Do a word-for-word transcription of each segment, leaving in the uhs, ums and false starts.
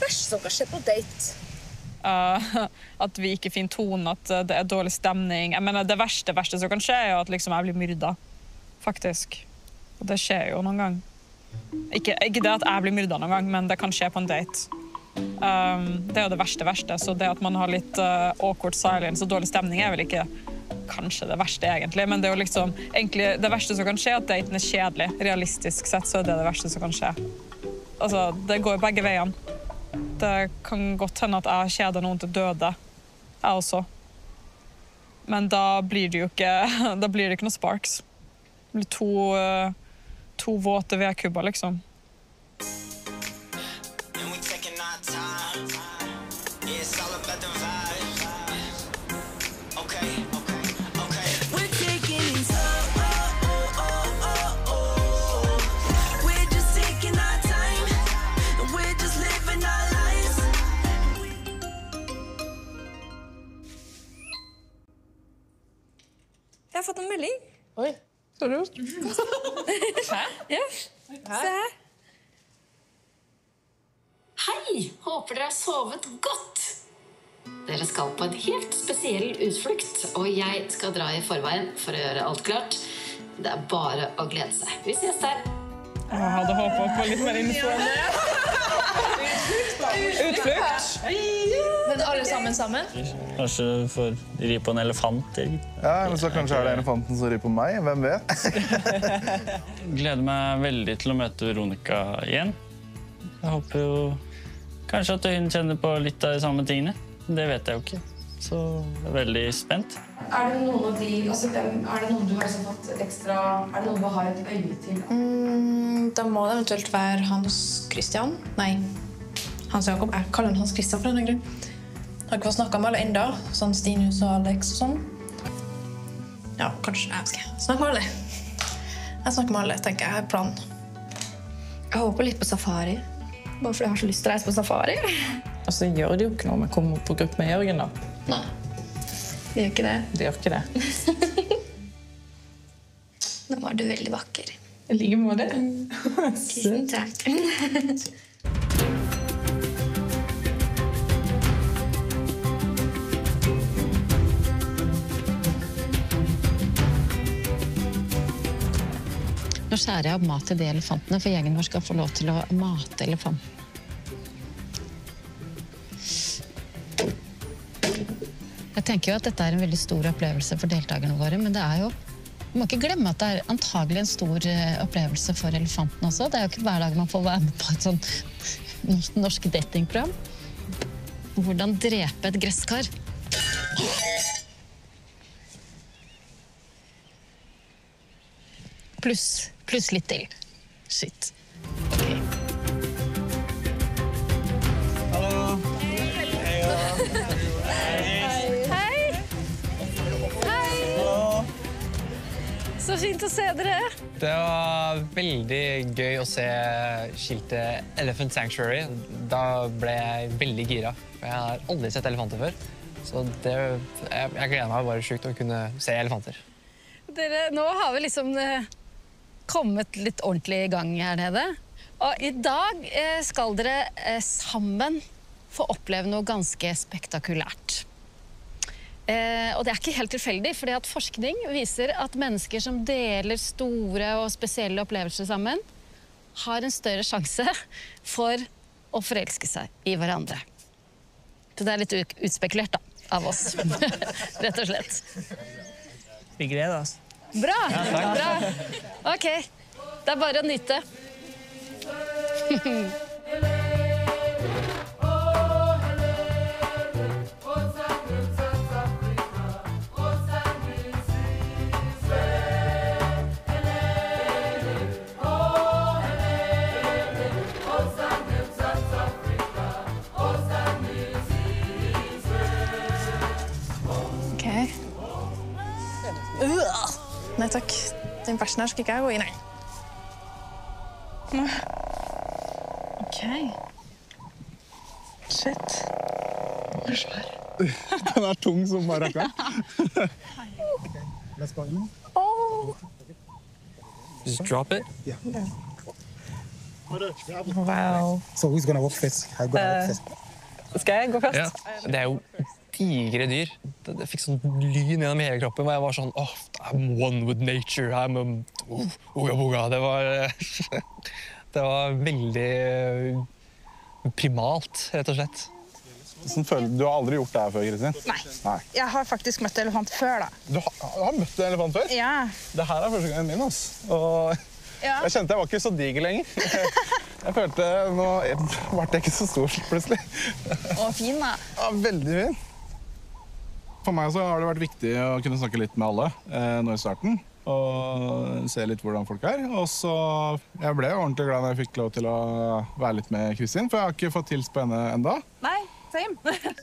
verste som kan skje på date? Uh, at vi ikke finner tonen, at uh, det er dårlig stemning. Jeg mener, det verste, verste som kan skje er jo at liksom, jeg blir myrda, faktisk. Og det skjer jo noen gang. Ikke, ikke det at jeg blir myrda noen gang, men det kan skje på en date. Um, det er jo det verste, verste. Så det at man har litt uh, awkward silence og dårlig stemning er vel ikke kanskje det verste egentlig, men det er jo liksom egentlig det verste som kan skje, at daten er kjedelig. Realistisk sett så er det det verste som kan skje. Altså, det går jo begge veiene. Det kan godt hende at jeg kjeder noen til døde, jeg også. Men da blir det jo ikke, da blir det ikke noe sparks. Det blir to, to våte vedkubber, liksom. Jeg har fått en melding. Oi, seriøst? Hæ? Ja, se her. Hei, håper dere har sovet godt. Dere skal på en helt spesiell utflukt, og jeg skal dra i forveien for å gjøre alt klart. Det er bare å glede seg. Vi ses der. Jeg hadde håpet på litt mer info enn det. Utflukt. Men alle sammen sammen? Kanskje for ri på en elefant. Ja, men så kanskje er det elefanten som rir på meg. Hvem vet? Gleder meg veldig til å møte Veronica igjen. Jeg håper jo kanskje at hun kjenner på litt av de samme tingene. Det vet jeg jo ikke. Så jeg er veldig spent. Er det noen av de, altså, er det noen du har fått ekstra, er det noen du har et øye til? Mm, da må det eventuelt være Hans Christian. Nei, Hans Jakob. Jeg kaller han Hans Christian for denne grunn. Jeg har ikke fått snakket med alle enda, sånn Stinus og Alex og sånn. Ja, kanskje jeg skal snakke med alle. Jeg snakker med alle, tenker jeg, jeg har planen. Jeg håper litt på safari. Bare fordi jeg har så lyst til å reise på safari. Altså, gjør det jo ikke noe med å komme på gruppe med Jørgen, da? Nei, det gjør ikke det. Det gjør ikke det. Nå var du veldig vakker. I like måte. Tusen takk. Nå skjærer jeg opp mat til de elefantene, for gjengen vår skal få lov til å mate elefanten. Jeg tenker jo at dette er en veldig stor opplevelse for deltakerne våre, men det er jo, vi må ikke glemme at det er antagelig en stor opplevelse for elefanten også. Det er jo ikke hver dag man får være med på et sånt norsk datingprogram. Hvordan drepe et gresskar? Pluss, pluss litt til. Shit. Ok. Hallo. Så fint å se dere. Det var veldig gøy å se skiltet Elephant Sanctuary. Da ble jeg veldig gira, for jeg har aldri sett elefanter før. Så det, jeg, jeg gleder meg bare sjukt å kunne se elefanter. Dere, nå har vi liksom eh, kommet litt ordentlig i gang her nede. Og i dag eh, skal dere eh, sammen få oppleve noe ganske spektakulært. Eh, og det er ikke helt tilfeldig, fordi at forskning viser at mennesker som deler store og spesielle opplevelser sammen, har en større sjanse for å forelske seg i hverandre. Så det er litt utspekulert da, av oss, rett og slett. Vi gleder oss. Bra, ja, bra. Ok, det er bare å nyte. Nei takk, den bæsjen her skal ikke jeg gå inn i. Ok. Shit. Den er svær. Den er tung som bare rakker. Oh. Just drop it? Yeah. Wow. So who's gonna walk first? I'm gonna walk first. Skal jeg gå først? Ja. Det er jo digre dyr. Det, det fikk sånn lyn gjennom hele kroppen, og jeg var sånn, åh, oh, I'm one with nature, I'm a... Oh, oga, oga. Det var... det var veldig primalt, rett og slett. Du har aldri gjort det her før, Kristin? Nei. Nei. Jeg har faktisk møtt elefant før, da. Du har, har møtt en elefant før? Ja. Det her er første gangen min, ass. Og Ja. jeg kjente jeg var ikke så diger lenger. Jeg følte, nå ble jeg ikke så stor plutselig. Og fin, da. Ja, veldig fin. For meg så har det vært viktig å kunne snakke litt med alle eh, nå i starten. Og se litt hvordan folk er. Og så jeg ble ordentlig glad når jeg fikk lov til å være litt med Kristin, for jeg har ikke fått hils på henne enda. Nei, same.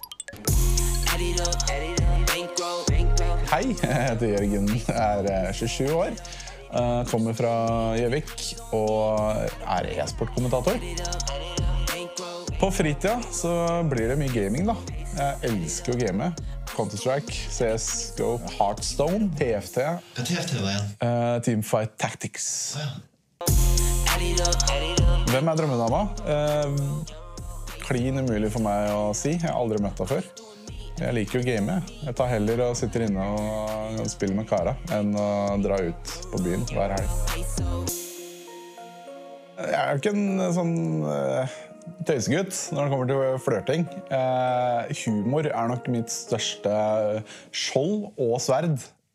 Hei, jeg heter Jørgen, er tjuesju år, kommer fra Gjøvik og er e-sportkommentator. På fritida så blir det mye gaming da. Jeg elsker å game. Counter-Strike, C S G O, Hearthstone, T F T. Hva T F T var igjen? Uh, Teamfight Tactics. Oh, ja. Hvem er drømmedama? Uh, klin umulig for meg å si. Jeg har aldri møtt henne før. Jeg liker å game. Jeg tar heller og sitter inne og spiller med kara enn å dra ut på byen hver helg. Jeg er jo ikke en sånn uh, tøysegutt når det kommer til flørting. Uh, humor er nok mitt største skjold og sverd.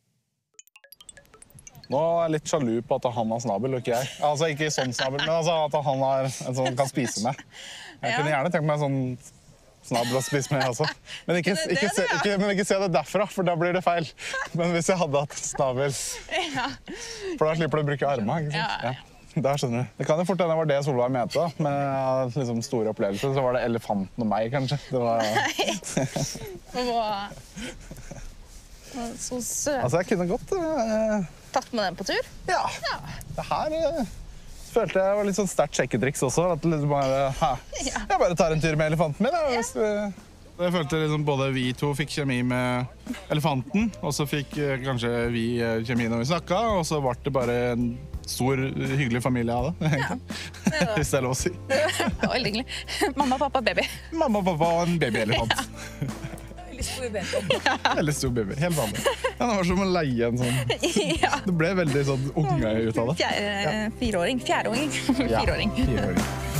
Nå er jeg litt sjalu på at han har snabel, og ikke jeg. Altså ikke sånn snabel, men altså at han har en sånn kan spise med. Jeg kunne gjerne tenkt meg en sånn snabel å spise med også. Men ikke, ikke, se, ikke, men ikke se det derfra, for da blir det feil. Men hvis jeg hadde hatt snabel, for da slipper du å bruke armene, ikke sant? Ja. Der skjønner du. Det kan jo fort hende det var det Solveig mente da, men liksom store opplevelser, så var det elefanten og meg, kanskje. Det var... Så søt. Altså, jeg kunne godt... Uh... Tatt med den på tur? Ja. ja. Det her uh, følte jeg var litt sånn sterkt sjekketriks også. At liksom bare, ja. Jeg bare tar en tur med elefanten min. Ja. Hvis, uh... Jeg følte liksom både vi to fikk kjemi med elefanten, og så fikk uh, kanskje vi uh, kjemi når vi snakket, og så var det bare en stor, hyggelig familie av det. Ja. Hvis det er lov å si. Det var veldig hyggelig. Mamma, pappa, baby. Mamma, pappa og en babyelefant. Ja. Veldig stor baby. Veldig stor baby, helt vanlig. Ja, det var som å leie en sånn... Ja. Det ble veldig sånn unge ut av det. Fjerde, ja. Fireåring, fjerdeåring. Ja, fireåring. fireåring.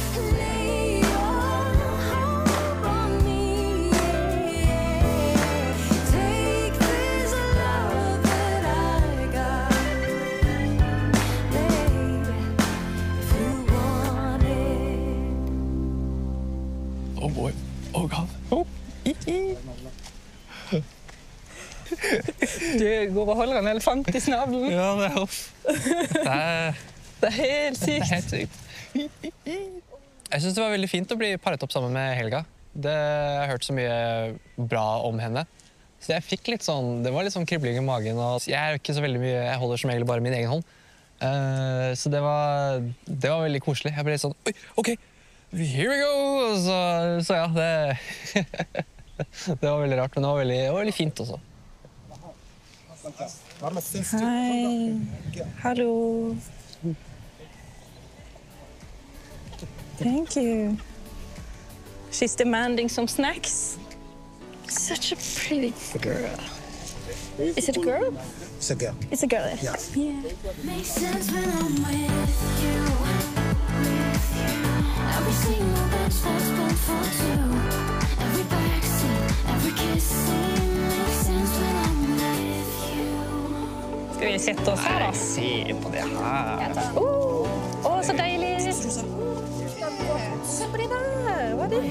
Oh boy. Oh god. Oh. Du går og holder en elefant i snabelen. Ja, det er off. Det er, det er helt sykt. Det er helt sykt. Jeg synes det var veldig fint å bli paret opp sammen med Helga. Det, jeg har hørt så mye bra om henne. Så jeg fikk litt sånn, det var litt sånn kribling i magen. Og jeg er ikke så veldig mye, jeg holder som regel bare min egen hånd. Uh, så det var, det var veldig koselig. Jeg ble litt sånn, oi, ok, here we go! Så, så ja, det, det var veldig rart, men det var veldig, det var veldig fint også. Hei. Hallo. Thank you. She's demanding some snacks. Such a pretty girl. Is it a girl? It's a girl. It's a girl. Yeah. Yeah. Makes sense when I'm with you. Every single dance that's been for two. Every backseat, every kiss scene makes sense when I'm with you. Skal vi sette oss her da? Se på det her. Åh, oh, så deilig. Se på de der. Hva er det?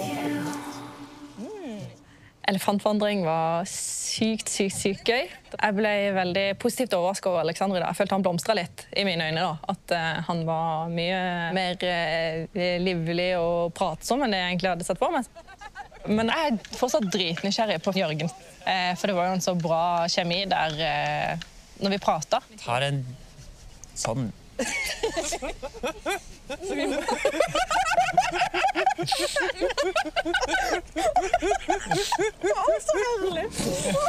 Mm. Elefantvandring var sykt, sykt, sykt gøy. Jeg ble veldig positivt overrasket over Alexander i dag. Jeg følte han blomstret litt i mine øyne da. At uh, han var mye mer uh, livlig og pratsom enn det jeg egentlig hadde sett for meg. Men jeg er fortsatt dritnysgjerrig på Jørgen. Uh, for det var jo en så bra kjemi der uh, når vi pratet. Tar en sånn.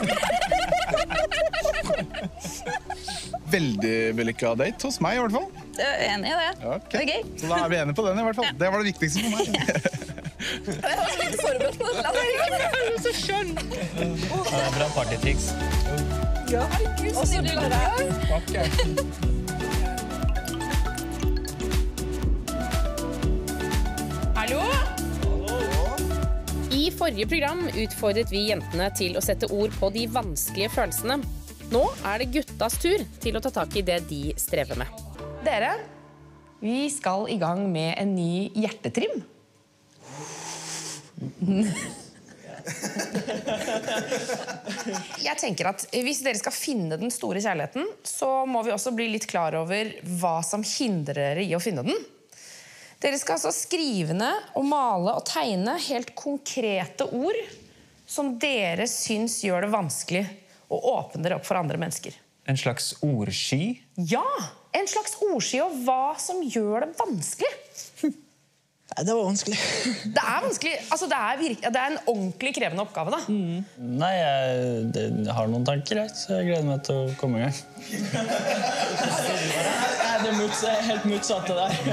Veldig vellykket date hos meg i hvert fall. Jeg er enig i det. Ok. Det er gøy. Så da er vi enige på den i hvert fall. Det var det viktigste for meg. Jeg var så litt forberedt på det. Jeg er så skjønn. Det er bra partytriks. Ja, herregud, så nydelig det er. Hallo? I forrige program utfordret vi jentene til å sette ord på de vanskelige følelsene. Nå er det guttas tur til å ta tak i det de strever med. Dere, vi skal i gang med en ny hjertetrim. Jeg tenker at hvis dere skal finne den store kjærligheten, så må vi også bli litt klar over hva som hindrer dere i å finne den. Dere skal altså skrive ned og male og tegne helt konkrete ord som dere syns gjør det vanskelig å åpne dere opp for andre mennesker. En slags ordsky? Ja, en slags ordsky og hva som gjør det vanskelig. Det var vanskelig. Det er vanskelig. Altså, det, er virke, det er en ordentlig krevende oppgave, da. Mm. Nei, jeg, det, jeg har noen tanker, jeg, så jeg gleder meg til å komme i gang. Det er muts, helt motsatt det der.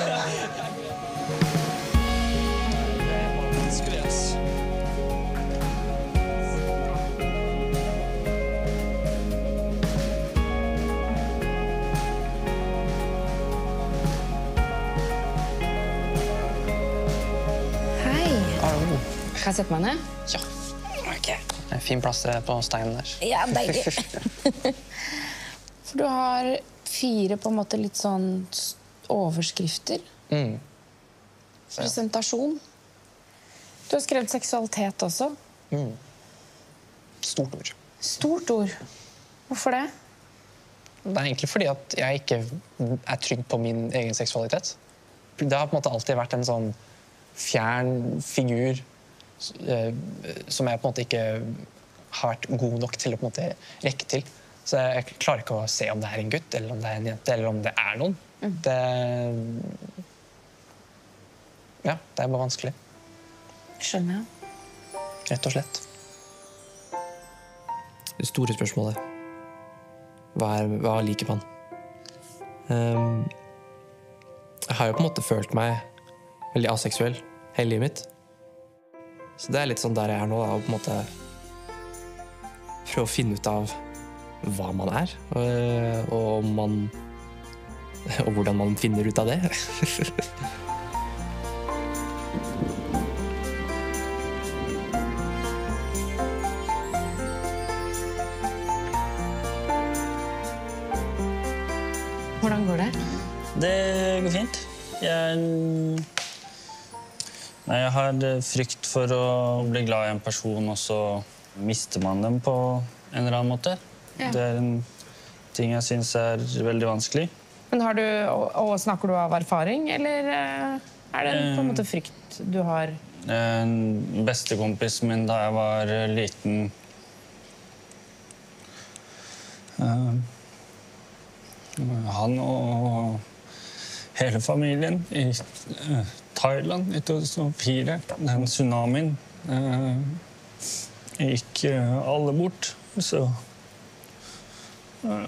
Kan jeg sette meg ned? Ja. Okay. Det er en fin plass på steinen der. Ja, deilig. For du har fire på en måte litt sånn overskrifter. Mm. Presentasjon. Du har skrevet seksualitet også. Mm. Stort ord. Stort ord. Hvorfor det? Det er egentlig fordi at jeg ikke er trygg på min egen seksualitet. Det har på en måte alltid vært en sånn fjern figur som jeg på en måte ikke har vært god nok til å på en måte rekke til. Så jeg klarer ikke å se om det er en gutt, eller om det er en jente, eller om det er noen. Mm. Det... Ja, det er bare vanskelig. Skjønner jeg. Rett og slett. Det store spørsmålet. Hva, er, hva liker man? Um, jeg har jo på en måte følt meg veldig aseksuell hele livet mitt. Så det er litt sånn der jeg er nå, da, å på en måte prøve å finne ut av hva man er, og, og, man, og hvordan man finner ut av det. Hvordan går det? Det går fint. Jeg... Nei, jeg har frykt for å bli glad i en person, og så mister man dem på en eller annen måte. Ja. Det er en ting jeg synes er veldig vanskelig. Men har du, og, og snakker du av erfaring, eller er det på en måte frykt du har? En bestekompisen min da jeg var liten, uh, han og hele familien i uh, Thailand i to tusen og fire, den tsunamien, uh, gikk uh, alle bort, så uh,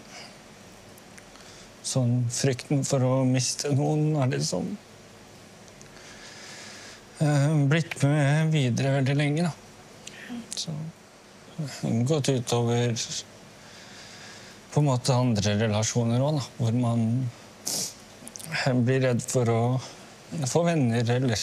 sånn frykten for å miste noen er det sånn uh, blitt med videre veldig lenge da. Så uh, gått utover på en måte andre relasjoner også, da, hvor man blir redd for å få venner eller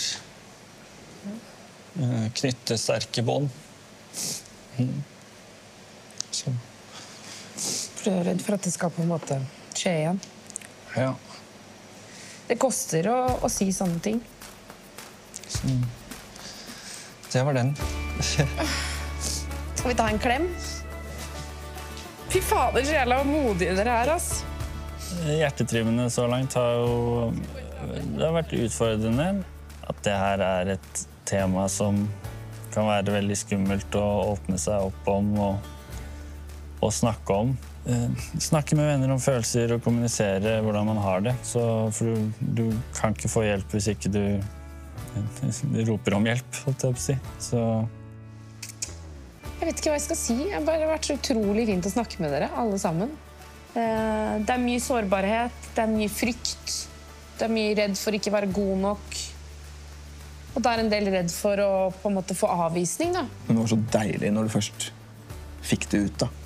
uh, knytte sterke bånd. Mm. Så. For du er redd for at det skal på en måte skje igjen? Ja. Det koster å, å si sånne ting. Så. Det var den. Skal vi ta en klem? Fy fader, så jævla modige dere er, ass. Hjertetrimmene så langt har jo det har vært utfordrende at det her er et tema som kan være veldig skummelt å åpne seg opp om og, og snakke om. Snakke med venner om følelser og kommunisere hvordan man har det. Så, for du, du kan ikke få hjelp hvis ikke du, du roper om hjelp, holdt jeg på å si. Så... Jeg vet ikke hva jeg skal si. Det har bare vært så utrolig fint å snakke med dere, alle sammen. Eh, Det er mye sårbarhet, det er mye frykt. Det er mye redd for ikke å være god nok. Og det er en del redd for å på en måte få avvisning, da. Men det var så deilig når du først fikk det ut, da.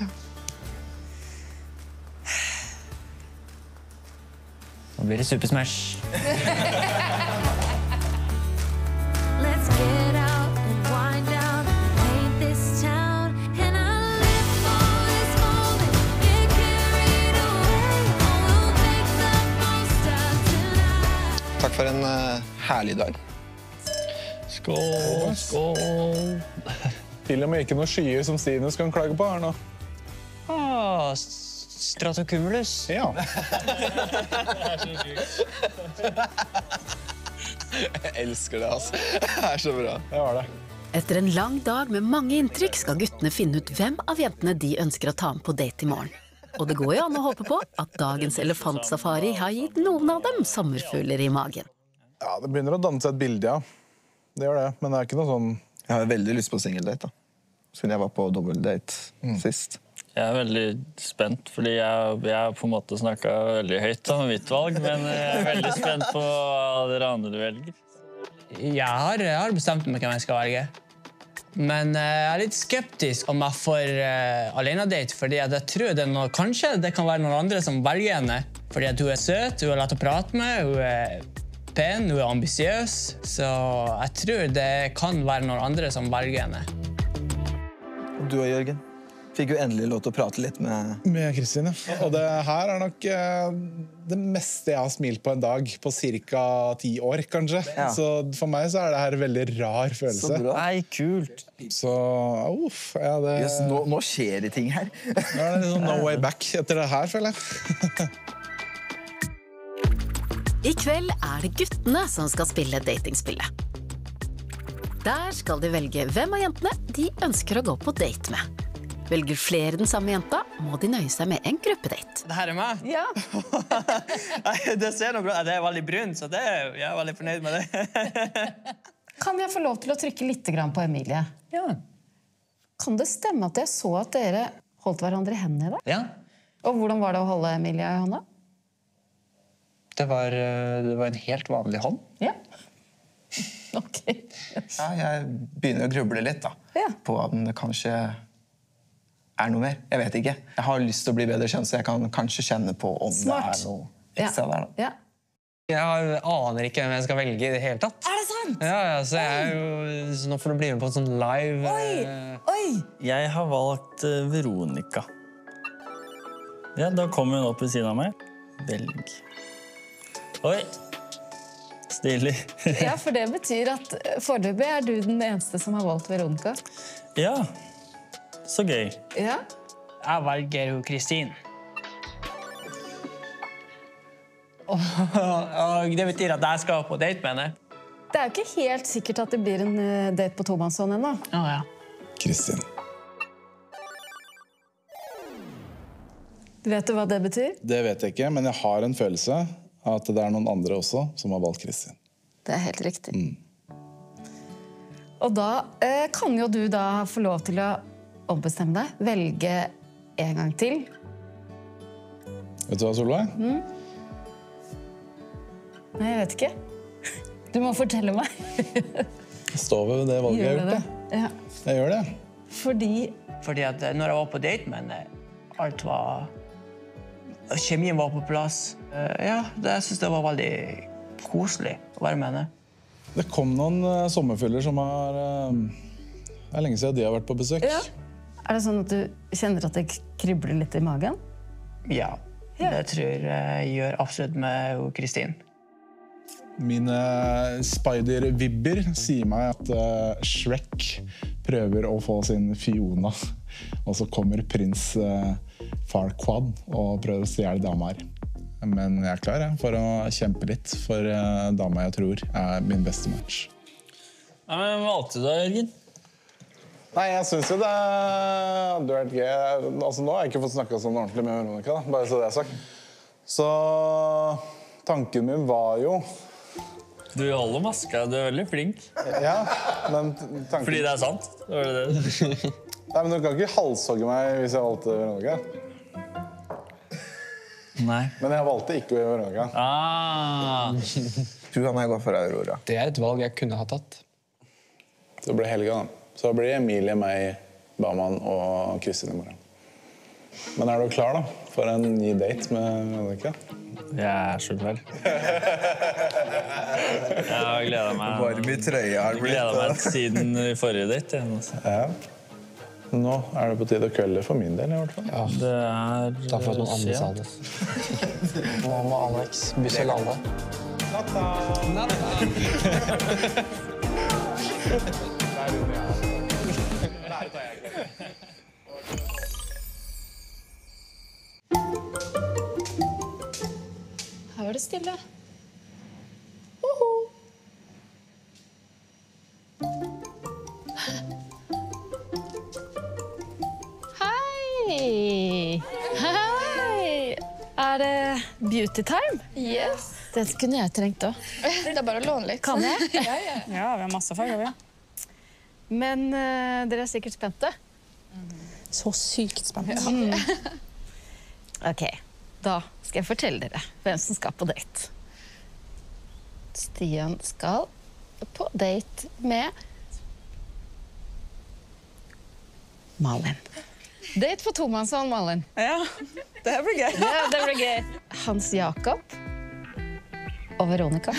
Nå blir det Super Smash. Let's get out and wind down, paint this town, and I'll live for this moment, get carried away, and we'll make the most of tonight. Takk for en eh, herlig dag. Skål, skål. Til og med ikke noen skyer som Stinus kan klage på her nå. Ah, Stratocumulus. Ja. Jeg elsker det, altså. Det er så bra. Det var det. Etter en lang dag med mange inntrykk skal guttene finne ut hvem av jentene de ønsker å ta med på date i morgen. Og det går jo an å håpe på at dagens elefantsafari har gitt noen av dem sommerfugler i magen. Ja, det begynner å danne seg et bilde, ja. Det gjør det, men det er ikke noe sånn... Jeg har veldig lyst på singeldate, da. Siden jeg var på dobbeldate mm. sist. Jeg er veldig spent, fordi jeg, jeg har på en måte snakket veldig høyt om mitt valg, men jeg er veldig spent på hva dere andre du velger. Jeg har, jeg har bestemt meg hvem jeg skal velge. Men uh, jeg er litt skeptisk om jeg får uh, alene-date, fordi jeg tror det er noe, kanskje det kan være noen andre som velger henne. Fordi at hun er søt, hun er lett å prate med, hun er pen, hun er ambisiøs. Så jeg tror det kan være noen andre som velger henne. Du og Jørgen fikk jo endelig lov til å prate litt med... Med Kristin, ja. Og det her er nok eh, det meste jeg har smilt på en dag, på cirka ti år, kanskje. Ja. Så for meg så er det her en veldig rar følelse. Så bra. Nei, kult. Så, uff, ja, det... Yes, nå, nå skjer det ting her. Nå er det liksom no way back etter det her, føler jeg. I kveld er det guttene som skal spille datingspillet. Der skal de velge hvem av jentene de ønsker å gå på date med. Velger flere den samme jenta, må de nøye seg med en gruppedate. Det her er meg? Ja. Det ser nok bra. Det er veldig brunt, så det, jeg er veldig fornøyd med det. Kan jeg få lov til å trykke litt grann på Emilie? Ja. Kan det stemme at jeg så at dere holdt hverandre i hendene i dag? Ja. Og hvordan var det å holde Emilie i hånda? Det var, det var en helt vanlig hånd. Ja. Ok. Ja, jeg begynner å gruble litt da, Ja. på om det kanskje er noe mer. Jeg vet ikke. Jeg har lyst til å bli bedre kjent, så jeg kan kanskje kjenne på om Smart. det er noe ekstra der. Da. Ja. Jeg aner ikke hvem jeg skal velge i det hele tatt. Er det sant? Ja, ja, så jeg er jo, så nå får du bli med på en sånn live... Oi! Oi! Jeg har valgt uh, Veronica. Ja, da kommer hun opp ved siden av meg. Velg. Oi! Stilig. Ja, for det betyr at foreløpig er du den eneste som har valgt Veronica. Ja, så gøy. Ja. Jeg velger jo Kristin. Og det betyr at jeg skal på date med henne. Det er jo ikke helt sikkert at det blir en eh, date på tomannshånd ennå. Ja, ja. Kristin. Vet du hva det betyr? Det vet jeg ikke, men jeg har en følelse av at det er noen andre også som har valgt Kristin. Det er helt riktig. Mm. Og da eh, kan jo du da få lov til å ombestemme deg, velge en gang til. Vet du hva, Solveig? Mm. Nei, jeg vet ikke. Du må fortelle meg. Jeg står ved det valget jeg har gjort, da. Ja. Jeg gjør det. Fordi... Fordi at når jeg var på date med henne, alt var... Kjemien var på plass. Ja, det, jeg synes det var veldig koselig å være med henne. Det kom noen uh, sommerfugler som har... Uh, det er lenge siden de har vært på besøk. Ja. Er det sånn at du kjenner at det kribler litt i magen? Ja, det tror jeg gjør absolutt med Kristin. Mine spider-vibber sier meg at uh, Shrek prøver å få sin Fiona. Og så kommer prins uh, Farquaad og prøver å stjele dama her. Men jeg er klar jeg, for å kjempe litt for uh, dama jeg tror er min beste match. Ja, men valgte du da, Jørgen? Nei, jeg synes jo det hadde vært gøy. Altså, nå har jeg ikke fått snakket sånn ordentlig med Veronica, da. Bare så det er sagt. Så tanken min var jo... Du holder maska, du er veldig flink. Ja, men tanken... Fordi det er sant? Det var det det. Nei, men du kan ikke halshogge meg hvis jeg valgte Veronica. Nei. Men jeg valgte ikke Veronica. Ah. Du kan jeg gå for Aurora. Det er et valg jeg kunne ha tatt. Så blir Helga, da. Så blir Emilie, meg, Baman og Kristin i morgen. Men er du klar, da? For en ny date med Veronica? Jeg er så klar. Jeg har gledet meg. Varm i trøya har blitt. Gledet meg siden forrige date. Ja. Nå er det på tide å kølle for min del, i hvert fall. Ja, det er... Takk for at noen andre sa det. Nå må Alex bysse lande. Natta! Natta! Her var det stille. Hei! Hei! Er det beauty time? Yes. Det kunne jeg trengt også. Det er bare å låne litt. Kan jeg? Ja, ja. Ja, vi har masse farger, vi. Men uh, dere er sikkert spente. Så sykt spent. Mm. Ok, da skal jeg fortelle dere hvem som skal på date. Stian skal på date med Malin. Date på tomannshånd, Malin. Ja, det blir gøy. Ja, det blir gøy. Hans Jakob og Veronica.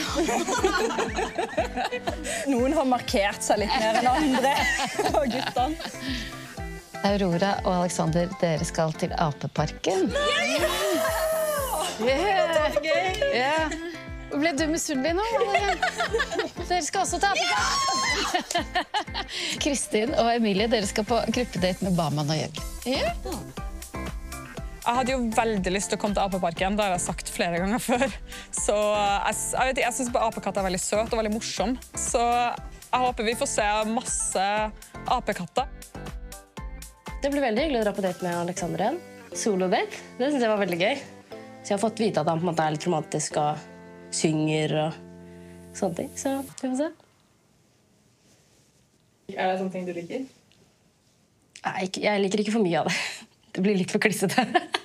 Noen har markert seg litt mer enn andre av guttene. Aurora og Alexander, dere skal til Apeparken. Ja! Yeah. Det er gøy. Yeah. Ble du misunnelig nå? Dere skal også til Apeparken. Kristin og Emilie, dere skal på gruppedate med Baman og Jørgen. Ja. Jeg hadde jo veldig lyst til å komme til Apeparken, det har jeg sagt flere ganger før. Så jeg, jeg, vet, jeg synes bare apekatter er veldig søt og veldig morsom. Så jeg håper vi får se masse apekatter. Det blir veldig hyggelig å dra på date med Alexander igjen. Solo-date, det synes jeg var veldig gøy. Så jeg har fått vite at han på en måte er litt romantisk og synger og sånne ting. Så vi får se. Er det sånne ting du liker? Nei, ikke- jeg liker ikke for mye av det. Det blir litt for klissete.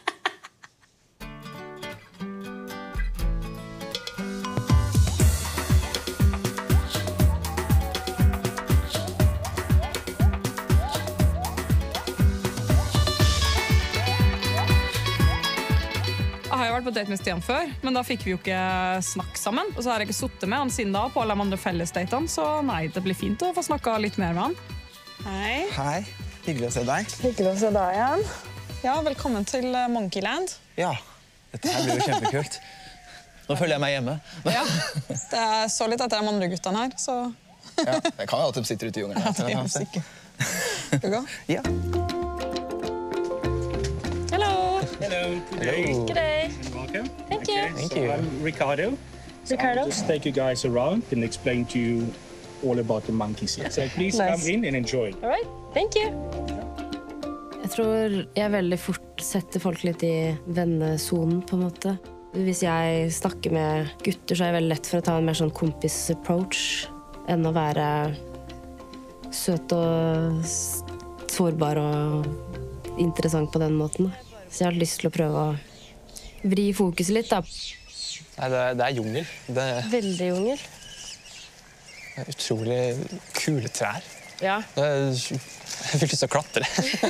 Jeg har jo vært på date med Stian før, men da fikk vi jo ikke snakke sammen. Og så har jeg ikke suttet med han siden da på alle de andre fellesdatene, så nei, det blir fint å få snakket litt mer med han. Hei. Hei, hyggelig å se deg. Hyggelig å se deg igjen. Ja, velkommen til Monkeyland. Ja, dette her blir jo kjempekult. Nå føler jeg meg hjemme. Ja, det er så litt etter de andre guttene her, så... Ja, jeg kan jo alltid sitte ute i jungelen. Ja, det er musikk. Skal vi gå? Ja. Hello. Hello. Good day. Good day. And welcome. Thank you. Okay, so I'm Ricardo. So Ricardo. I'll just take you guys around and explain to you all about the monkeys here. So please Nice. come in and enjoy. All right. Thank you. Jeg tror jeg veldig fort setter folk litt i vennesonen, på en måte. Hvis jeg snakker med gutter, så er jeg veldig lett for å ta en mer sånn kompis-approach enn å være søt og s- sårbar og interessant på den måten. Så jeg har lyst til å prøve å vri fokuset litt, da. Nei, det, er- det er jungel. Det Veldig jungel. er utrolig kule trær. Ja. Det er, jeg fikk lyst til å klatre.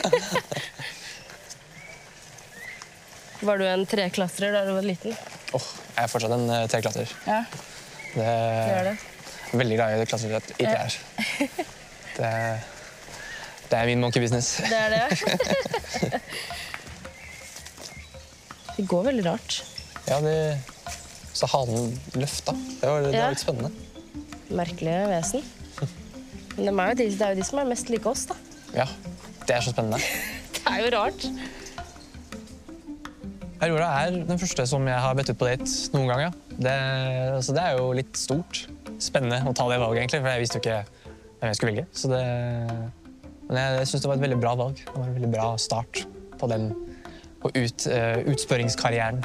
Var du en treklatrer da du var liten? Åh, jeg er fortsatt en uh, treklatrer. Ja. Det, Gjør det. Jeg er veldig glad i å klatre i trær. Det, det er min monkey business. Det er det. Det går veldig rart. Ja, det, så halen løfta. Det var, det Ja. var litt spennende. Merkelige vesen. Men de er jo de, det er jo de som er mest like oss, da. Ja, det er så spennende. Det er jo rart. Aurora er den første som jeg har bedt ut på date noen gang. Ja. Det, altså, det er jo litt stort. Spennende å ta det valget, egentlig, for jeg visste jo ikke hvem jeg skulle velge. Så det, men jeg, jeg synes det var et veldig bra valg. Det var en veldig bra start på den på ut, uh, utspørringskarrieren.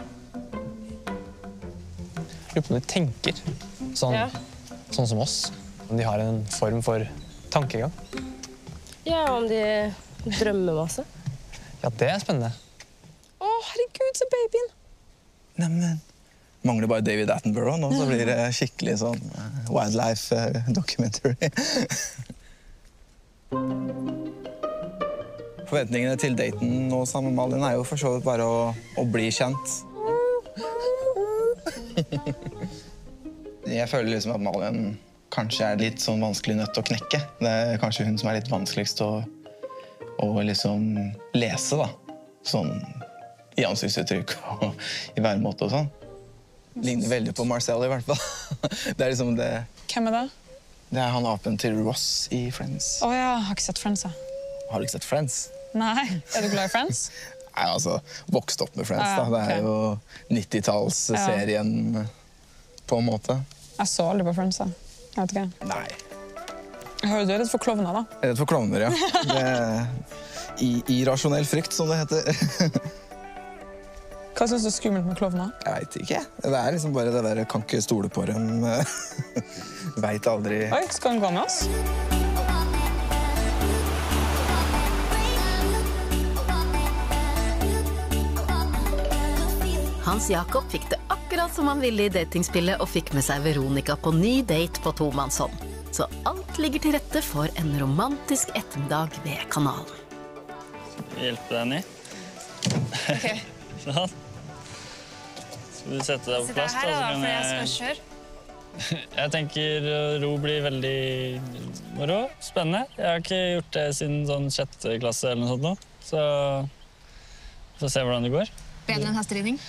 Jeg lurer på om de tenker sånn, Ja. sånn som oss. Om de har en form for tankegang. Ja, om de drømmer masse. Ja, det er spennende. Å, herregud, se babyen! Neimen, mangler bare David Attenborough nå, så blir det skikkelig sånn uh, wildlife uh, documentary. Forventningene til daten nå sammen med Malin er jo for så vidt bare å, å bli kjent. Jeg føler liksom at Malin kanskje er litt sånn vanskelig nødt å knekke. Det er kanskje hun som er litt vanskeligst å, å liksom lese, da. Sånn i ansiktsuttrykk og i væremåte og sånn. Ligner veldig på Marcel i hvert fall. Det er liksom det... Hvem er det? Det er han apen til Ross i Friends. Åh ja, jeg har ikke sett Friends, jeg. Har du ikke sett Friends? Nei, er du glad i Friends? Nei, altså, vokst opp med Friends, Ah, da. Det er ok. jo nittitallsserien på en måte. Jeg så aldri på Friends, da. Jeg vet ikke. Nei. Jeg hører du er litt for klovner, da. Jeg er redd for klovner, ja. Det er i, irrasjonell frykt, som det heter. Hva synes du er skummelt med klovner? Jeg vet ikke. Det er liksom bare det der, kan ikke stole på dem. Vet aldri. Oi, skal han gå med oss? Hans Jakob fikk det akkurat som han ville i datingspillet og fikk med seg Veronica på ny date på tomannshånd. Så alt ligger til rette for en romantisk ettermiddag ved kanalen. Hjelpe deg ned. Ok. Sånn. Skal du sette deg på plass, da? Så kan jeg... kjøre. Jeg tenker ro blir veldig moro, spennende. Jeg har ikke gjort det siden sånn sjette klasse eller noe sånt nå. Så vi får se hvordan det går. Bedre enn hesteridning?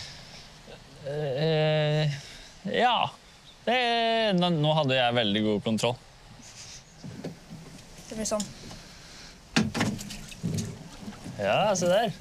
Eh, ja. Det, nå, nå hadde jeg veldig god kontroll. Det blir sånn. Ja, se der.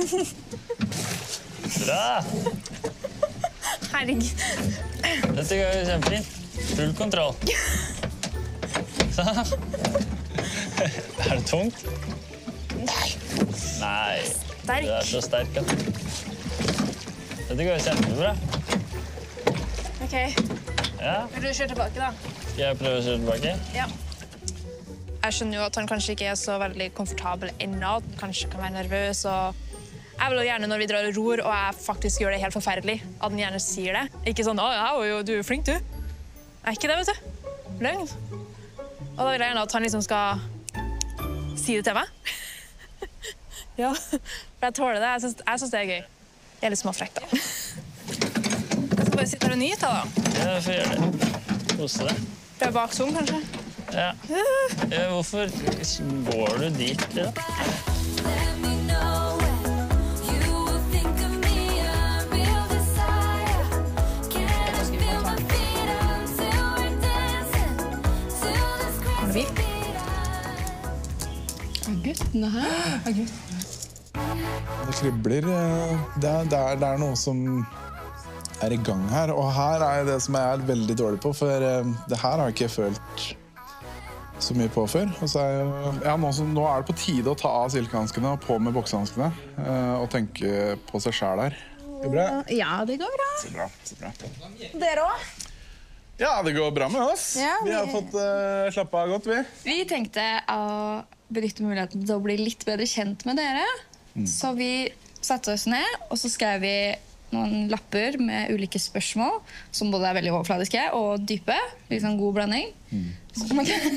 Bra. Herregud. Dette går jo kjempefint. Full kontroll. Sånn. Er det tungt? Nei. Nei. Sterk. Du er så sterk, ja. Dette går jo kjempebra. Ok. Ja. Vil du kjøre tilbake, da? Skal jeg prøve å kjøre tilbake? Ja. Jeg skjønner jo at han kanskje ikke er så veldig komfortabel ennå. Kanskje kan være nervøs. Og jeg vil jo gjerne når vi drar og ror, og jeg faktisk gjør det helt forferdelig, at han gjerne sier det. Ikke sånn, å, ja, du er flink, du. Jeg er ikke det, vet du. Løgn. Og da vil jeg gjerne at han liksom skal si det til meg. Ja, for jeg tåler det. Jeg synes, jeg synes det er gøy. Jeg er litt småfrekk, da. Jeg skal bare sitte her og nyte, da. Ja, får gjøre det. Kose deg. Prøv baksom, kanskje. Ja. Ja, hvorfor går du dit, da? Har du bil? Guttene her. Det kribler. Det er, det, er, det er noe som er i gang her. Og her er det som jeg er veldig dårlig på, for det her har jeg ikke følt så mye på før. Og så er, ja, nå, så, nå er det på tide å ta av silkehanskene og på med boksehanskene og tenke på seg selv her. Det går bra? Ja, det går bra. Så bra, så bra. Dere også? Ja, det går bra med oss. Ja, vi... vi har fått uh, slappe av godt, vi. Vi tenkte å benytte muligheten til å bli litt bedre kjent med dere. Mm. Så vi satte oss ned, og så skrev vi noen lapper med ulike spørsmål, som både er veldig overfladiske og dype. Litt sånn god blanding. Mm. Så man kan...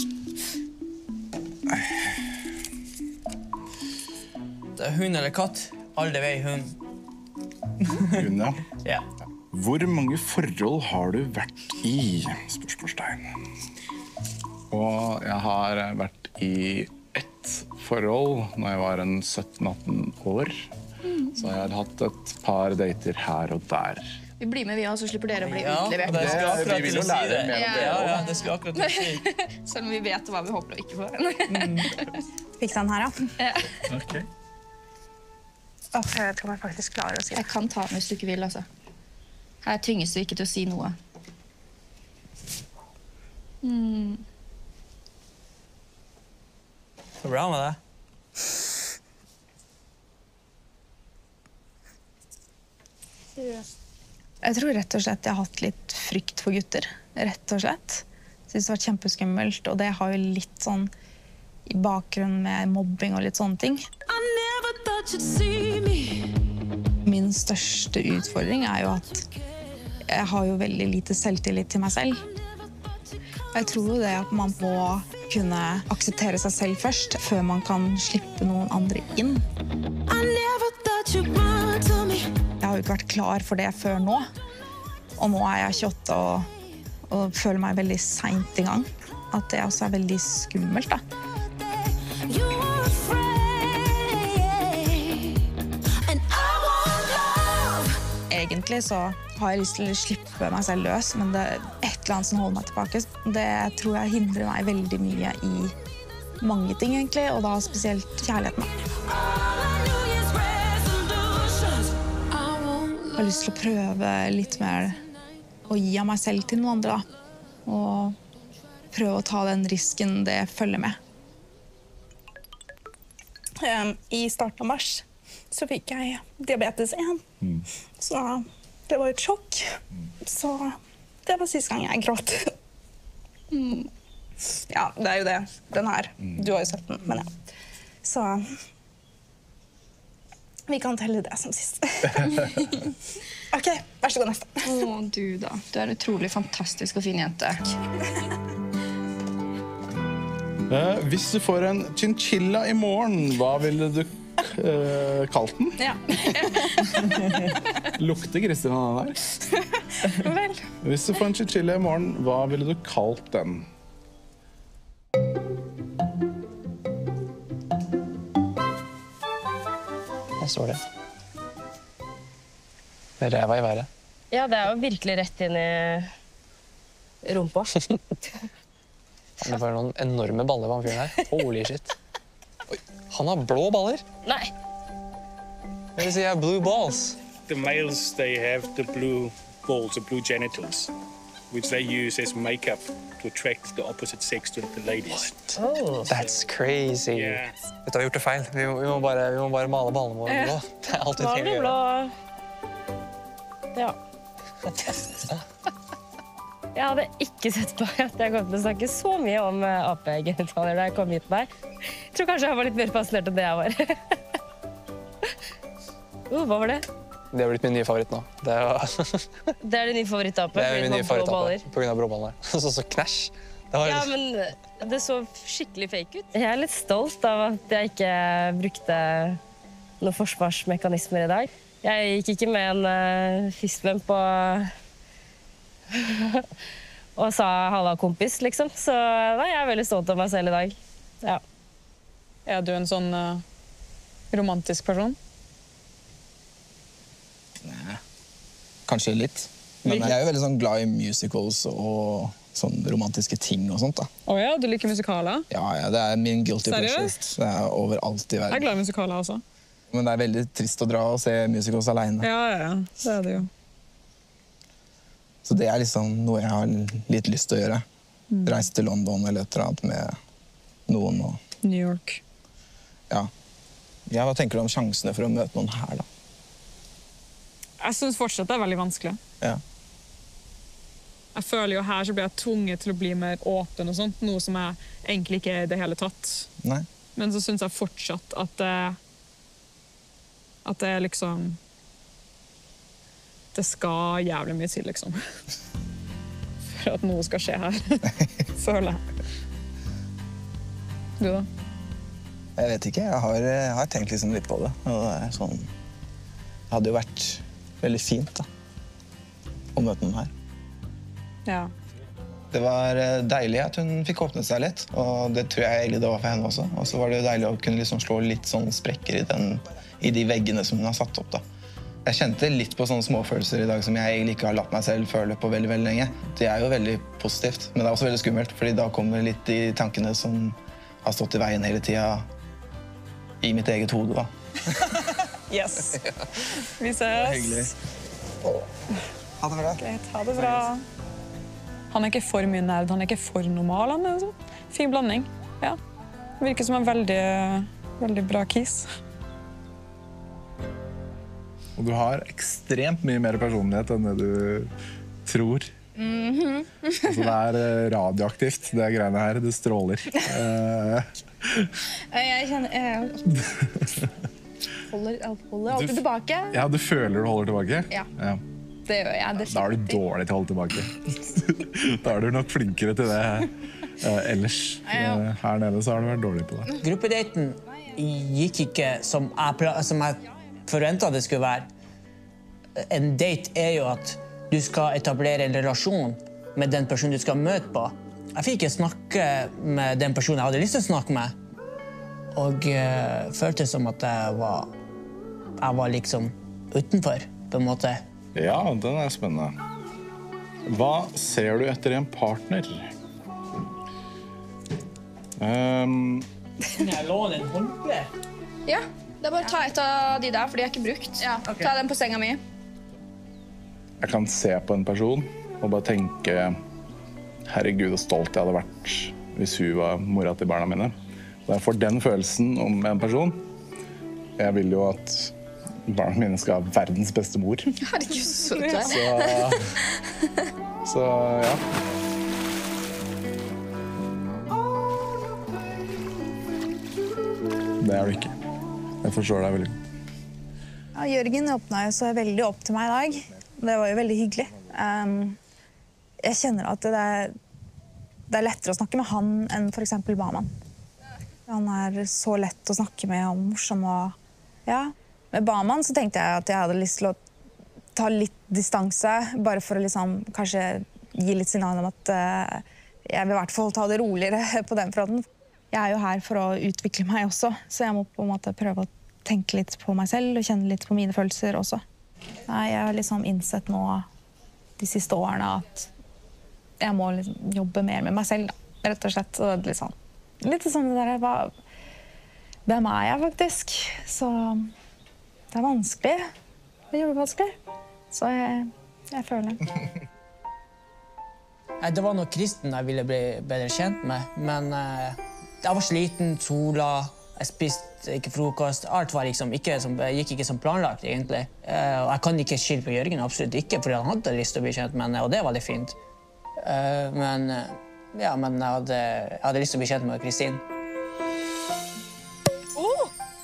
Det er hund eller katt. Alle vei hund. Hund, ja. Ja. Hvor mange forhold har du vært i? Spørsmålstegn. Og jeg har vært i ett forhold når jeg var en sytten atten år. Mm. Så jeg har hatt et par dater her og der. Vi blir med, vi også, så slipper dere å bli Ja, utlevert. det skal akkurat Vi vil jo til å si lære det. mer om Ja, det ja, også. ja, det skal akkurat til å si. Selv om vi vet hva vi håper å ikke få. Fikk den her, ja. Ok. Åh, jeg vet ikke om jeg faktisk klarer å si det. Jeg kan ta den hvis du ikke vil, altså. Her tvinges du ikke til å si noe. Mm. Det er bra med det. Jeg tror rett og slett jeg har hatt litt frykt for gutter. Rett og slett. Jeg synes det har vært kjempeskummelt, og det har jo litt sånn i bakgrunnen med mobbing og litt sånne ting. min største utfordring er jo at jeg har jo veldig lite selvtillit til meg selv. Jeg tror jo det at man må kunne akseptere seg selv først, før man kan slippe noen andre inn. Jeg har jo ikke vært klar for det før nå. Og nå er jeg tjueåtte og, og føler meg veldig sent i gang. At det også er veldig skummelt, da. Egentlig så har jeg lyst til å slippe meg selv løs, men det er et eller annet som holder meg tilbake. Det tror jeg hindrer meg veldig mye i mange ting, egentlig, og da spesielt kjærligheten. Jeg har lyst til å prøve litt mer å gi av meg selv til noen andre, da. Og prøve å ta den risken det følger med. Um, I starten av mars så fikk jeg diabetes igjen. Mm. Så det var et sjokk. Så det var siste gang jeg gråt. Mm. Ja, det er jo det. Den her. Du har jo sett den, men ja. Så vi kan telle det som sist. Ok, vær så god neste. Å, du da. Du er utrolig fantastisk og fin jente. Eh, hvis du får en chinchilla i morgen, hva ville du eh, kalt den? Ja. Lukter Kristin av den der? Vel. Hvis du får en chinchilla i morgen, hva ville du kalt den? Der står det. Med ræva i været. Ja, det er jo virkelig rett inn i rumpa. Det var noen enorme baller på han fyren her. Holy shit. Oi, han har blå baller. Nei. Det vil si jeg har blue balls. The males, they have the blue balls, the blue genitals, which they use as makeup to attract the opposite sex to the ladies. Oh. That's crazy. Yeah. Vet du har gjort det feil. Vi må, vi må, bare, vi må bare male ballene våre blå. Det er alt vi trenger å gjøre. Ja. Jeg hadde ikke sett på at jeg kom til å snakke så mye om apegenitalier da jeg kom hit der. Jeg tror kanskje jeg var litt mer fascinert enn det jeg var. uh, hva var det? Det har blitt min nye favoritt nå. Det er, det er din nye favorittape? Det er min nye favorittape, på grunn av blåballene. Så så knæsj. Var... Ja, men det så skikkelig fake ut. Jeg er litt stolt av at jeg ikke brukte noen forsvarsmekanismer i dag. Jeg gikk ikke med en uh, fistbump og, og sa halla kompis, liksom. Så nei, jeg er veldig stolt av meg selv i dag. Ja. Er du en sånn uh, romantisk person? Nei, kanskje litt. Men jeg er jo veldig sånn glad i musicals og sånn romantiske ting og sånt da. Åja, oh ja, du liker musikaler? Ja, ja, det er min guilty pleasure. Seriøst? Det er overalt i verden. Jeg er glad i musikaler også. Men det er veldig trist å dra og se musicals alene. Ja, ja, ja. Det er det jo. Så det er liksom noe jeg har litt lyst til å gjøre. Mm. Reise til London eller et eller annet med noen. Og... New York. Ja. Ja, hva tenker du om sjansene for å møte noen her da? Jeg synes fortsatt det er veldig vanskelig. Ja. Jeg føler jo her så blir jeg tvunget til å bli mer åpen og sånt, noe som jeg egentlig ikke er i det hele tatt. Nei. Men så synes jeg fortsatt at det, at det er liksom, det skal jævlig mye til, liksom. For at noe skal skje her, føler jeg. Du da? Jeg vet ikke, jeg har, jeg har tenkt liksom litt på det. Og det er sånn, det hadde jo vært veldig fint da, å møte noen her. Ja. Det var deilig at hun fikk åpnet seg litt, og det tror jeg egentlig det var for henne også. Og så var det deilig å kunne liksom slå litt sånn sprekker i, den, i de veggene som hun har satt opp da. Jeg kjente litt på sånne småfølelser i dag som jeg egentlig ikke har latt meg selv føle på veldig, veldig lenge. Det er jo veldig positivt, men det er også veldig skummelt, fordi da kommer litt de tankene som har stått i veien hele tiden i mitt eget hode da. Yes. Vi ses. Hyggelig. Ha det bra. Greit, ha det bra. Han er ikke for mye nerd, han er ikke for normal. Han er en sånn fin blanding. Ja. Det virker som en veldig, veldig bra kiss. Og du har ekstremt mye mer personlighet enn det du tror. Mm-hmm. Altså, det er radioaktivt, det greiene her. Det stråler. Jeg kjenner... Jeg... holder, jeg holder alltid Du- tilbake. Ja, du føler du holder tilbake? Ja. Ja. Det gjør jeg Da er du definitivt. dårlig til å holde tilbake. Da er du nok flinkere til det eh, ellers. Ja. Eh, Her nede så har du vært dårlig på det. Gruppedaten gikk ikke som jeg, pla- som jeg forventet det skulle være. En date er jo at du skal etablere en relasjon med den personen du skal møte på. Jeg fikk ikke snakke med den personen jeg hadde lyst til å snakke med. Og uh, føltes som at jeg var, jeg var liksom utenfor, på en måte. Ja, den er spennende. Hva ser du etter i en partner? Um, Kan jeg låne en håndkle? Ja, det er bare å ta et av de der, for de er ikke brukt. Ta den på senga mi. jeg kan se på en person og bare tenke herregud, så stolt jeg hadde vært hvis hun var mora til barna mine. Da jeg får den følelsen om en person, jeg vil jo at barna mine skal ha verdens beste mor. Herregud, så søt du er. Så, så ja. Det er du ikke. Jeg forstår deg veldig godt. Ja, Jørgen åpna jo så veldig opp til meg i dag. Det var jo veldig hyggelig. Um, jeg kjenner at det er, det er lettere å snakke med han enn for eksempel Baman. Han er så lett å snakke med og morsom og ja. Med Baman så tenkte jeg at jeg hadde lyst til å ta litt distanse, bare for å liksom kanskje gi litt signal om at uh, jeg vil i hvert fall ta det roligere på den fronten. Jeg er jo her for å utvikle meg også, så jeg må på en måte prøve å tenke litt på meg selv og kjenne litt på mine følelser også. Nei, jeg har liksom innsett nå de siste årene at jeg må liksom jobbe mer med meg selv, da, rett og slett. Så det er litt sånn, litt sånn det der, hva, hvem er jeg faktisk? Så det er vanskelig. Det er vanskelig. Så jeg, jeg føler det. Nei, det var nok Kristen jeg ville bli bedre kjent med, men eh, jeg var sliten, sola, jeg spiste ikke frokost. Alt var liksom ikke som, gikk ikke som planlagt, egentlig. Eh, og jeg kan ikke skylde på Jørgen, absolutt ikke, fordi han hadde lyst til å bli kjent med henne, og det var veldig fint. Eh, men eh, ja, men jeg hadde, jeg hadde lyst til å bli kjent med Kristin. Oh!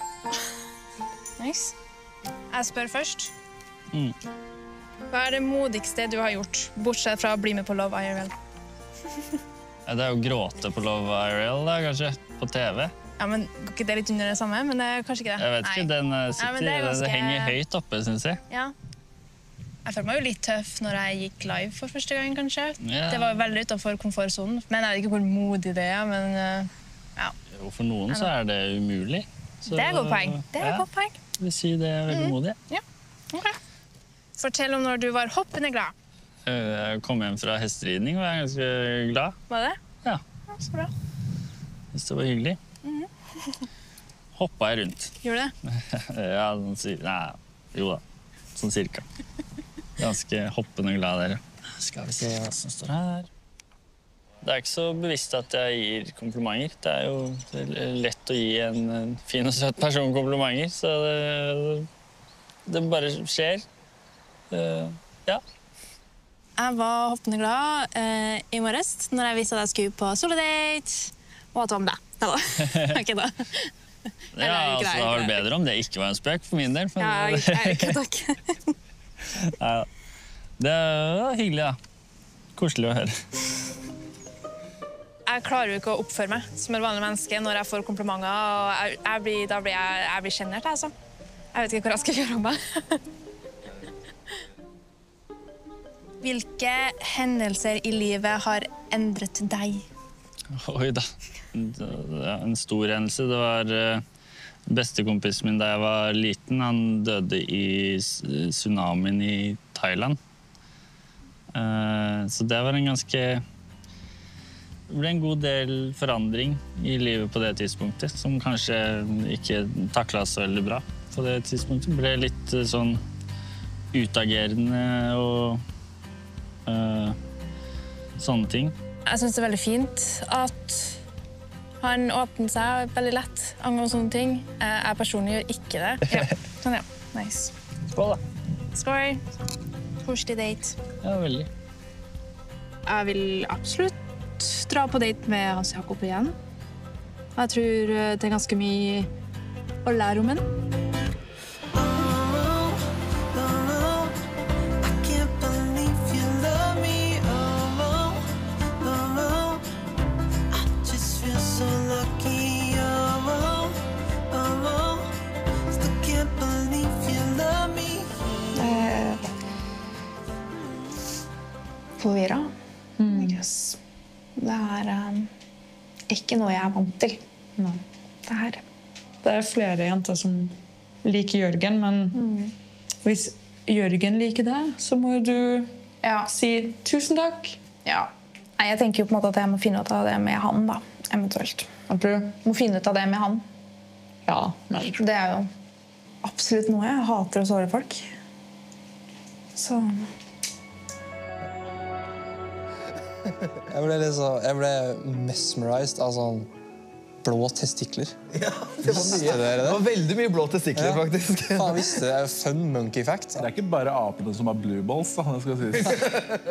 Nice. Jeg spør først. Mm. Hva er det modigste du har gjort, bortsett fra å bli med på Love I R L? Ja, det er jo gråte på Love I R L, da, kanskje, på T V. Ja, men Går ikke det litt under det samme? Men det er kanskje ikke det. Jeg vet ikke, Nei. den eh, Nei, sitter, men det er ganske- det henger høyt oppe, synes jeg. Ja. Jeg følte meg jo litt tøff når jeg gikk live for første gang, kanskje. Ja. Det var jo veldig utenfor komfortzonen. Men jeg vet ikke hvor modig det er, men uh, ja. Jo, for noen så er det umulig. Så, Det er et godt poeng. Det er et ja, godt poeng. jeg vil si det er veldig Mhm. modig. Ja. Ok. Fortell om når du var hoppende glad. Eh, Jeg kom hjem fra hesteridning og jeg er ganske glad. Var det? Ja. Ja, så bra. Hvis det var hyggelig. Mhm. Hoppa jeg rundt. Gjorde det? Ja, sånn cir- Nei, jo da. Sånn cirka. Ganske hoppende glad dere. Skal vi se hva som står her. Det er ikke så bevisst at jeg gir komplimenter. Det er jo lett å gi en, en fin og søt person komplimenter, så det, det bare skjer. Uh, ja. Jeg var hoppende glad eh, i morges når jeg visste at jeg skulle på solodate, og at det var med deg. Neida. Ok da. Eller, Ja, ikke altså, det, det ikke var det. bedre om det ikke var en spøk for min del. men- Ja, jeg- jeg- ikke takk. Nei da. Det var hyggelig, da. Koselig å høre. Jeg klarer jo ikke å oppføre meg som et vanlig menneske når jeg får komplimenter. Og jeg, jeg blir, da blir jeg, jeg blir sjenert, altså. Jeg vet ikke hvor jeg skal gjøre av meg. Hvilke hendelser i livet har endret deg? Oi da. Det er en stor hendelse. Det var eh, bestekompisen min da jeg var liten. Han døde i s- tsunamien i Thailand. Eh, Så det var en ganske Det ble en god del forandring i livet på det tidspunktet, som kanskje ikke taklet så veldig bra på det tidspunktet. Ble litt eh, sånn utagerende og eh, sånne ting. Jeg synes det er veldig fint at han åpner seg veldig lett angående sånne ting. Eh, Jeg personlig gjør ikke det. Ja, sånn ja. Nice. Skål da. Skål. Koselig date. Ja, veldig. Jeg vil absolutt dra på date med Hans Jakob igjen. Jeg tror eh, det er ganske mye å lære om en. forvirra. Yes. Det er um, ikke noe jeg er vant til. Det her. Det er flere jenter som liker Jørgen, men hvis Jørgen liker det, så må du si tusen takk. Ja. Nei, jeg tenker jo på en måte at jeg må finne ut av det med han, da. Eventuelt. At du må finne ut av det med han. Ja, men... Det er jo absolutt noe. Jeg hater å såre folk. Så... Jeg ble, liksom, jeg ble mesmerized av sånn blå testikler. Ja, det var mye. Visste dere det? Det var veldig mye blå testikler, Ja. faktisk. Faen, visste det er fun monkey fact. Det er ikke bare apene som har blue balls, da, det skal sies.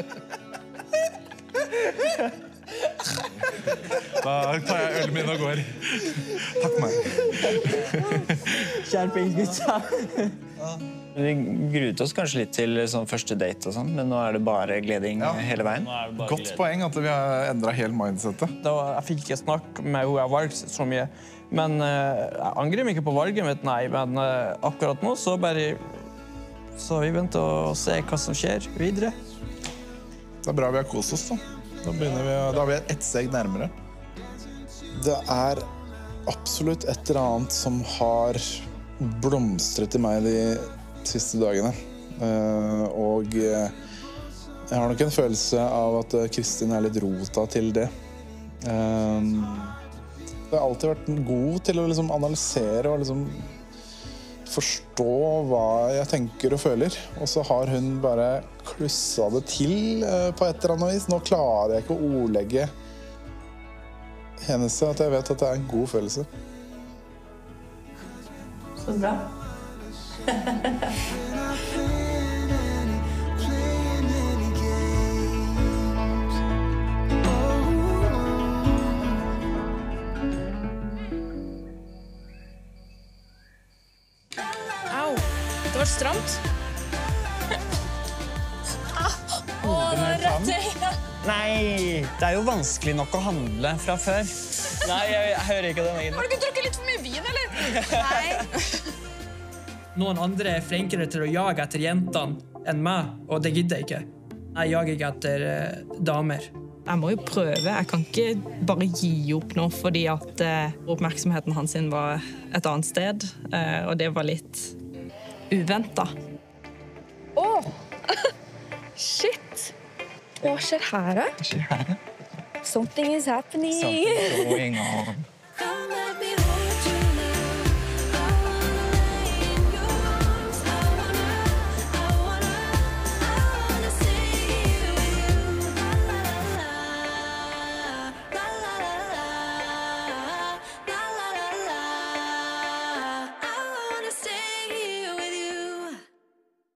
Da tar jeg ølen min og går. Takk for meg. Skjerpings, gutta. Vi gruet oss kanskje litt til sånn første date og sånn, men nå er det bare gleding hele veien. Godt poeng at vi har endret helt mindsetet. Da, jeg fikk ikke snakke med hun jeg valgte så mye. Men eh, jeg angrer meg ikke på valget mitt, nei. Men eh, akkurat nå så bare... Så vi venter å se hva som skjer videre. Det er bra vi har kost oss, da. Da, begynner vi, da er vi ett steg nærmere. Det er absolutt et eller annet som har blomstret i meg de siste dagene. Uh, og uh, jeg har nok en følelse av at uh, Kristin er litt rota til det. Uh, det har alltid vært god til å liksom, analysere og liksom, forstå hva jeg tenker og føler. Og så har hun bare klussa det til uh, på et eller annet vis. Nå klarer jeg ikke å ordlegge hennes, at jeg vet at det er en god følelse. Så bra. Au, det var stramt. Åh, det er rett i øynene. Nei, det er jo vanskelig nok å handle fra før. Nei, jeg, jeg hører ikke den egen. Har du ikke drukket litt for mye vin, eller? Nei. Noen andre er flinkere til å jage etter jentene enn meg, og det gidder jeg ikke. Jeg jager ikke etter eh, damer. Jeg må jo prøve. Jeg kan ikke bare gi opp nå, fordi at eh, oppmerksomheten hans var et annet sted, eh, og det var litt uventet. Åh! Shit! Hva skjer her, da? Hva skjer her? Something is happening. Something going on.